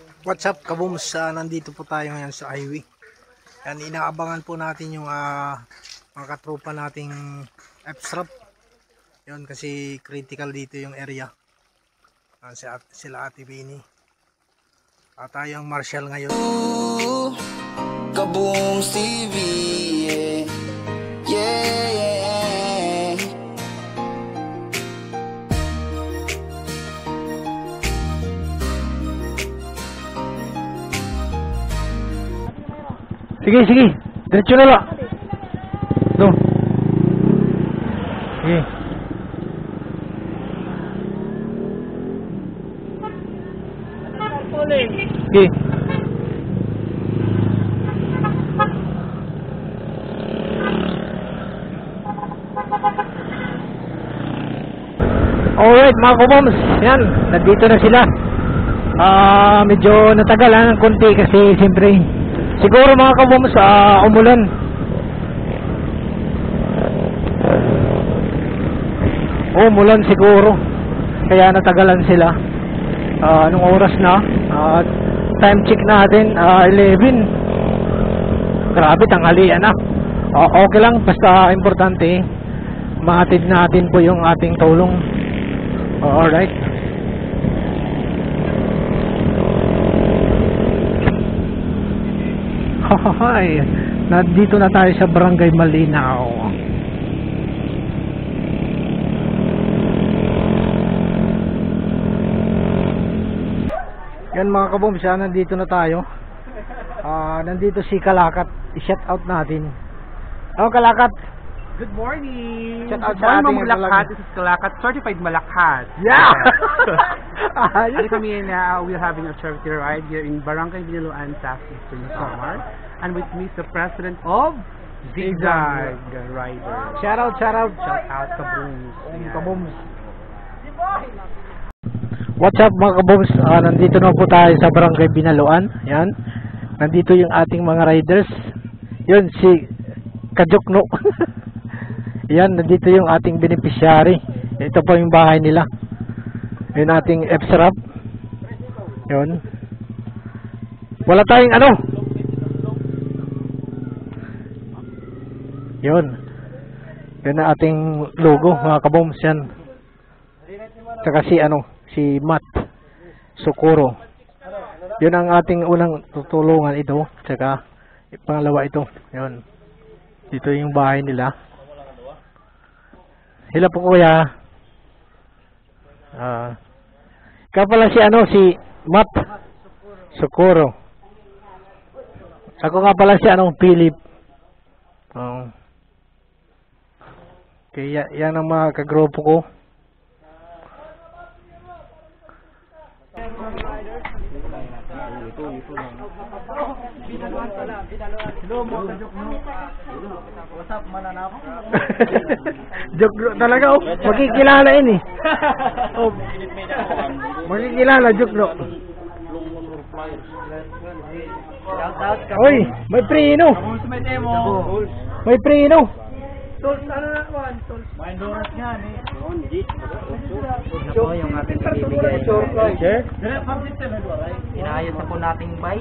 What's up, kabums? Nandito po tayo ngayon sa highway. Yan, inaabangan po natin yung mga katropa nating F-strap. Yun, kasi critical dito yung area. Sila Ate Bini. Tayo ang marshal ngayon. Kabooms TV, yeah. Sige, sige. Diretso na lang. No. Sige. Sige. Alright mga kabums, yan, nandito na sila. Medyo natagal ng konti kasi siyempre siguro mga kabums umulan. Umulan siguro kaya natagalan sila. Anong oras na? Time check natin 11. Grabe, tanghalian na. Okay lang, basta importante mahatid natin po yung ating tulong. Alright. Hi, nandito na tayo sa Barangay Malinaw. Yan mga kabums, nandito na tayo. Nandito si Kalakat. I-shout out natin. Kalakat. Good morning! Shout out Good sa morning ating mga Malakad. This is Kalakat, certified Malakad. Yeah! Ano kami na we're having a charity ride here in Barangay Binaluan, Southeastern Samar. And with me is the president of Zigzag Rider. Shout out. Shout out Kabooms. Kabums. What's up mga kabums? Nandito na po tayo sa Barangay Binaluan. Yan. Nandito yung ating mga riders. Yun si Kajokno. Yan, nandito yung ating beneficiary. Ito po yung bahay nila. Yung ating F-strap. Yun. Wala tayong ano. Yun. Yun ang ating logo mga kabums yan. Tsaka si Matt Socorro. Yun ang ating unang tutulungan ito. Tsaka pangalawa ito. Yun. Dito yung bahay nila. Sila po kuya. Kaya pala si Matt Socorro. Ako nga pala si Philip. Kaya yan ang mga kagrupo ko. Jokno talaga magkikilala ini. Magkikilala Jokno. Oy, may prino. May prino. Tools na kuan, tools. May donuts nga ni. Ito yung ating ibibigay. Sir? Inayos na po nating bike.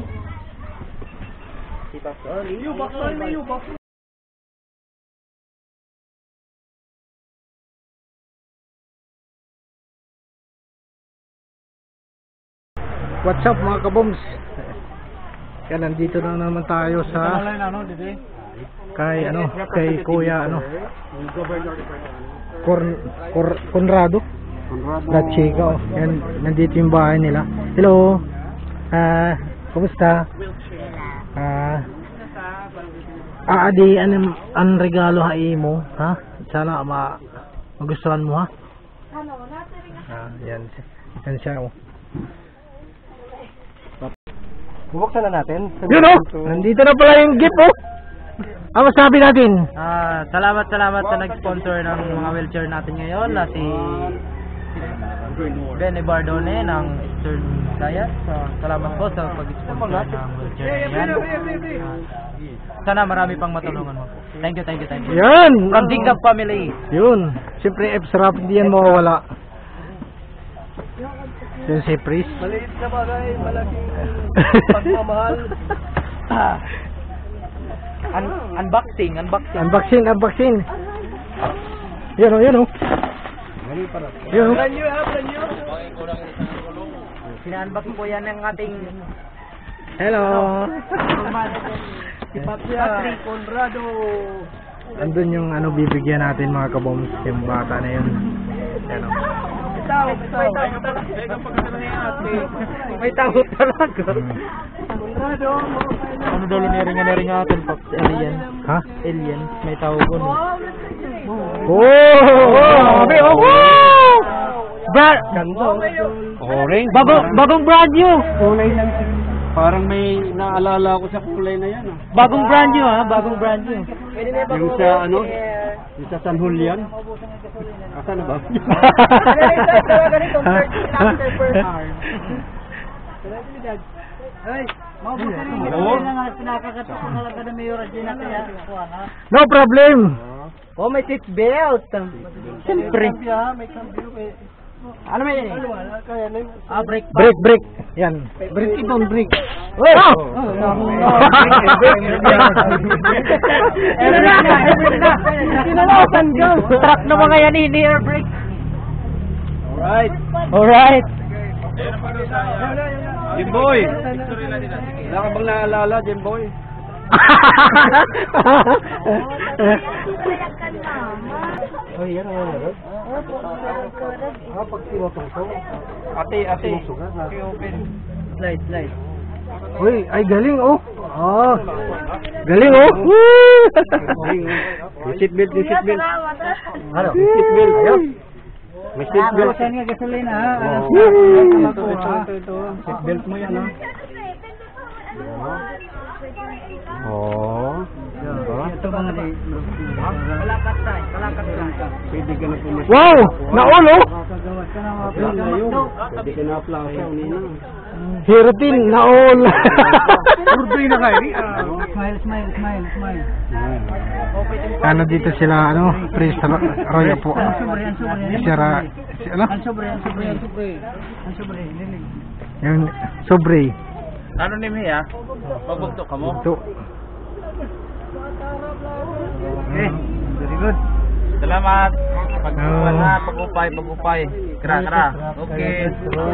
What's up mga kabums? Yan, nandito na naman tayo sa kay Kuya Conrado La Chica. Yan, nandito yung bahay nila. Hello. Kumusta? Di ang regalo mo, ha? Sana magustuhan mo, ha? Yan siya. Bubuksan na natin. Yun nandito na pala yung gift Ano sabi natin? Salamat sa nag-sponsor ng mga wheelchair natin ngayon na si Ben Ibardone ng Eastern Diet. Salamat po sa pag-sponsor ng wheelchair yan. Sana marami pang matulungan mo. Thank you. Yan! From Zigzag Family. Yun. Siyempre F-strap, hindi yan mawawala. Yun si Pris. Maliit na bagay, malaking pagmamahal. Unboxing. Unboxing. Yun o, yun o. Yun o. Brand new. Sina-unbox po yan ng ating Hello. Si Patrick Conrado. Andun yung ano bibigyan natin mga kaboms, yung bata na yun. Yan o. May tawag talaga. Conrado. ano daw neringa atin Pops? Alien. Ha? Alien. May tawag ko. Oh! Orange. Bagong brand new. Kulay lang. Parang may naalala ko sa kulay na yan. Bagong brand new ha, bagong brand new. Yung sa ano? Yung sa San Julian. Asan na ba? No problem. Oh, may seat belt. Siyempre. Ano may yan? Brake. Break. Yan. Break it on break. Oh! Kinalasan ka. Truck na mga yan, hindi air brake. Alright. Jimboy! Wala ka bang naalala, Jimboy? Ate. Slide. Uy, ay galing oh. Oh. Galing oh. Yung seatbelt. Ano? Seatbelt. May seatbelt. Saan nga gasolina ha? Seatbelt mo yan ha. Oh. Ito mga kalakat tayo. Pwede ka na pumasok. Wow! Naol oh. Pwede ka na plaza. Unina. Hirutin, naol. Urdoy na kayo. Smile. Ano dito sila ano? Prince Roy po. Sira ano? Ang sobre. Yung sobre. Ano ni Mia? Magbugto ka mo? Ito. Okay. Very good. Salamat. Pag-upay. Kra. Okay.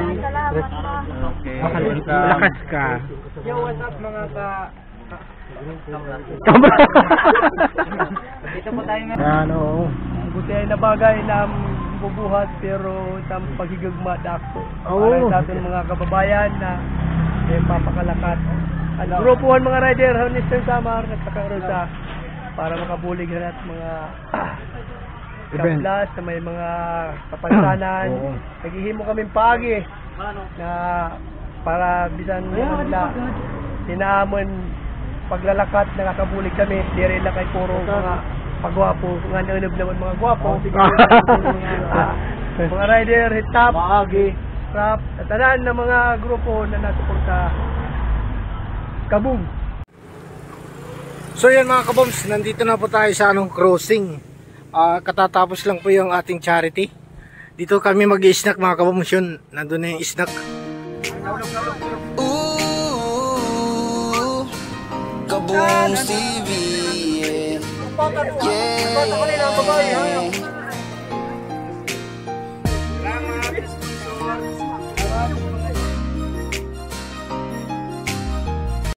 Lakas ka. Yo, what's up mga Kamera. Dito po tayo nga. Ano? Buti ay na bagay na bubuhat pero isang paghigagma dako. Oo. Para sa ating mga kababayan na papakalakat. Grupo 1 mga rider, Honesty Samar, nagkakaroon sa para makabulig na at mga Event. kaplas na may mga kapansanan. Oo. Naghihimo kami pagi na para bisan nila sinaamon paglalakat nakakabulig kami. Di rin lang kay puro mga pagwapo, nga naulog naman mga gwapo. Mga rider, hitap, rap, at tanan ng mga grupo na nasuporta Kaboom. So yan mga kaboms, nandito na po tayo sa anong crossing. Katatapos lang po yung ating charity. Dito kami mag-i-snack mga kaboms yun. Nandun na yung snack. Ooh, Kaboom TV, yeah.